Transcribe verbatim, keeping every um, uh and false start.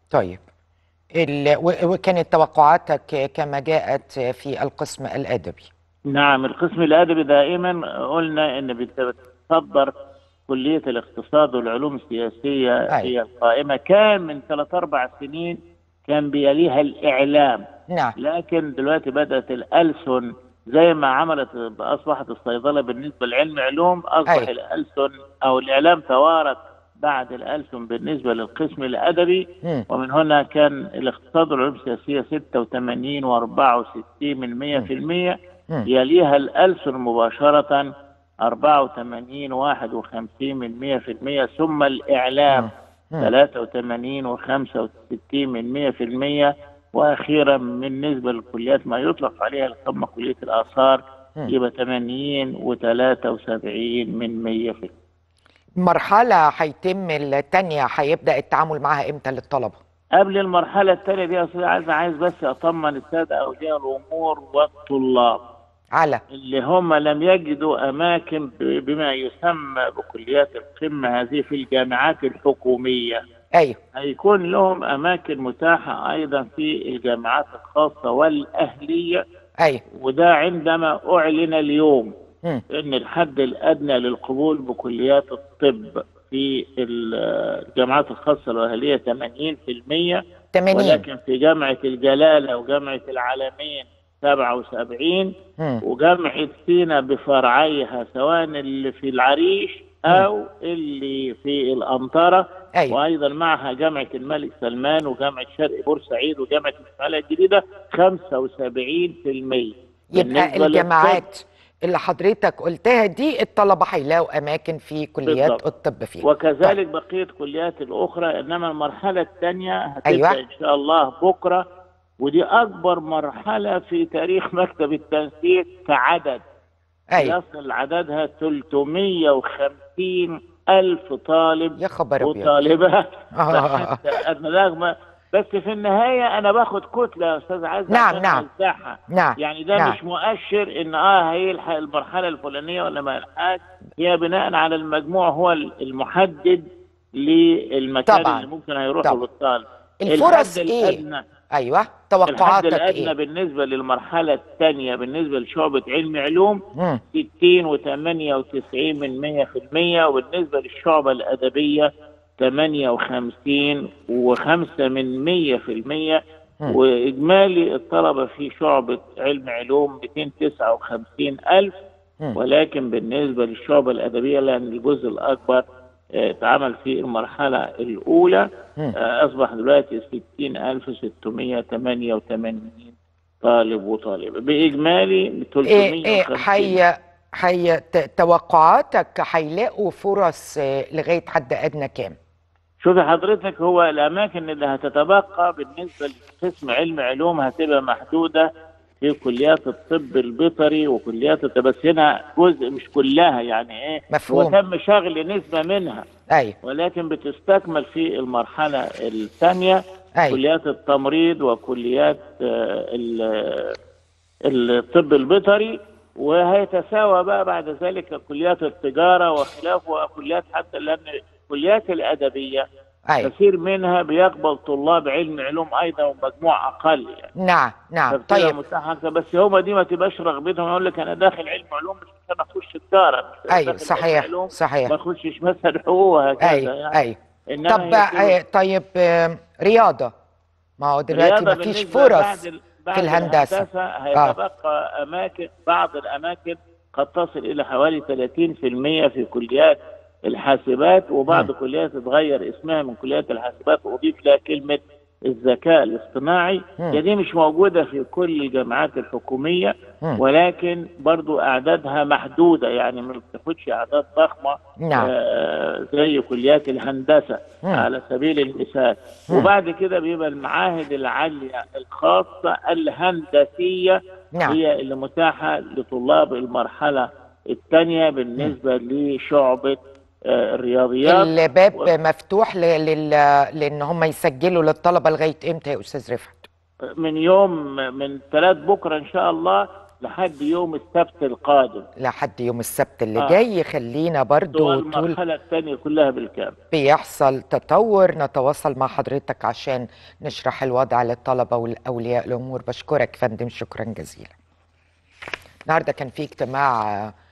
طيب ال... و- وكانت توقعاتك كما جاءت في القسم الأدبي؟ نعم، القسم الأدبي دائما قلنا إن بتتصدر كلية الاقتصاد والعلوم السياسية أي. هي القائمة. كان من ثلاث أربع سنين كان بيليها الإعلام، نعم. لكن دلوقتي بدأت الألسن زي ما عملت، أصبحت الصيدلة بالنسبة لعلم علوم، أصبح أي. الألسن أو الإعلام توارث بعد الألسن بالنسبة للقسم الأدبي. مم. ومن هنا كان الاقتصاد والعلوم السياسية ستة وثمانين وأربعة وستين من مية مم. في المية، مم. يليها الألسن مباشرة أربعة وثمانين واحد وخمسين من مية في المية، ثم الإعلام مم. مم. ثلاثة وثمانين وخمسة وستين من مية في المية، وأخيرا بالنسبة للكليات ما يطلق عليها القمة كلية الآثار مم. يبقى ثمانين وثلاثة وسبعين من مية في المية. مرحلة هيتم التانية هيبدأ التعامل معها إمتى للطلبة؟ قبل المرحلة الثانية دي يا أستاذ عايز عايز بس أطمن السادة أولياء الأمور والطلاب على اللي هم لم يجدوا أماكن ب- بما يسمى بكليات القمة هذه في الجامعات الحكومية. أيوه. هيكون لهم أماكن متاحة أيضا في الجامعات الخاصة والأهلية، أيوه. وده عندما أعلن اليوم مم. أن الحد الأدنى للقبول بكليات الطب في الجامعات الخاصة والأهلية ثمانين في المية، ثمانين. ولكن في جامعة الجلالة وجامعة العالمين سبعة وسبعين، مم. وجامعة سينا بفرعيها سواء اللي في العريش أو اللي في الأنطرة، أيوه. وأيضا معها جامعة الملك سلمان وجامعة شرق بورسعيد وجامعة الإسماعيلية الجديدة خمسة وسبعين في المية. يبقى بالنسبة للطب الجامعات اللي حضرتك قلتها دي الطلبة هيلاقوا أماكن في كليات بالضبط، الطب فيها. طيب. وكذلك بقية كليات الأخرى. إنما المرحلة الثانية هتبدأ أيوه. إن شاء الله بكرة، ودي أكبر مرحلة في تاريخ مكتب التنسيق كعدد. أيوه. يصل عددها ثلاثمائة وخمسين ألف طالب يا خبر أبيض. وطالبة. آه. فحتى الرغم بس في النهاية أنا باخد كتلة يا أستاذ عايز نعم عشان نعم أوزعها. نعم يعني ده نعم مش مؤشر إن آه هيلحق المرحلة الفلانية ولا ما يلحقش، هي بناء على المجموع هو المحدد للمكان طبعا اللي ممكن هيروحوا طبعا. للطالب. الفرص الحد إيه؟ الأدنى أيوه الحد توقعاتك الأدنى إيه؟ بالنسبة للمرحلة الثانية بالنسبة لشعبة علم علوم مم. ستين وثمانية وتسعين من مية في المية، وبالنسبة للشعبة الأدبية ثمانية وخمسين وخمسة من مية في المية، مم. وإجمالي الطلبة في شعبة علم علوم مئتين وتسعة وخمسين ألف. مم. ولكن بالنسبة للشعبة الأدبية لأن الجزء الأكبر آه، اتعمل في المرحلة الأولى، مم. آه، أصبح دلوقتي ستين ألف وستمائة وثمانية وثمانين طالب وطالبة بإجمالي إيه ثلاثمائة إيه وخمسين. حي حي ت- توقعاتك هيلاقوا فرص آه، لغاية حد أدنى كام؟ شوفي حضرتك، هو الأماكن اللي هتتبقى بالنسبة لقسم علم علوم هتبقى محدودة في كليات الطب البيطري وكليات الطب، بس هنا جزء مش كلها، يعني ايه، هو مفهوم. تم شغل نسبة منها أيوه. ولكن بتستكمل في المرحلة الثانية أيوه. كليات التمريض وكليات آه، ال- الطب البيطري، وهيتساوى بقى بعد ذلك كليات التجارة وخلافه وكليات، حتى لأن الكليات الأدبية أيوه. كثير منها بيقبل طلاب علم علوم أيضا ومجموع أقل، يعني نعم نعم. فبتبقى طيب. متاحة أكتر. بس هما دي ما تبقاش رغبتهم، يقول لك أنا داخل علم علوم مش عشان أخش تجارة، مش أيوه داخل علم صحيح علوم صحيح. ما أخشش مثلا حقوق وهكذا أيوه يعني. أيوه. إنما طب هي بتبقى آه، طيب آه، رياضة، ما هو دلوقتي رياضة مفيش بالنسبة فرص بعد ال... في بعد الهندسة. الهندسة اه. هيتبقى أماكن، بعض الأماكن قد تصل إلى حوالي ثلاثين في المية في كليات الحاسبات، وبعض مم. كليات اتغير اسمها من كليات الحاسبات وأضيف لها كلمة الذكاء الاصطناعي. مم. هي دي مش موجودة في كل الجامعات الحكومية، مم. ولكن برضو أعدادها محدودة، يعني ما بتاخدش أعداد ضخمة نعم. آه، زي كليات الهندسة مم. على سبيل المثال. مم. وبعد كده بيبقى المعاهد العالية الخاصة الهندسية نعم. هي اللي متاحة لطلاب المرحلة الثانية مم. بالنسبة لشعبة آه، الرياضيات. الباب و- مفتوح ل- لل... لان هم يسجلوا للطلبه لغايه امتى يا استاذ رفعت؟ من يوم من ثلاث بكرة إن شاء الله لحد يوم السبت القادم. لحد يوم السبت اللي آه. جاي. خلينا برضو المرحلة الثانية كلها بالكامل بيحصل تطور نتواصل مع حضرتك عشان نشرح الوضع للطلبة والأولياء الأمور. بشكرك فندم، شكرا جزيلا. النهارده كان في اجتماع